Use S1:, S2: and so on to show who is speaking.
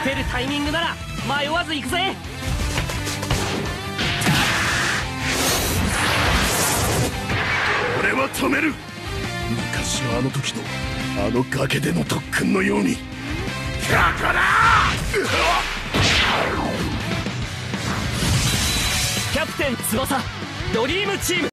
S1: 撃てるタイミングなら迷わず行くぜ。
S2: 俺は止める。昔のあの時のあの崖での特訓のように。ここだ。
S1: キャプテン翼ドリームチーム。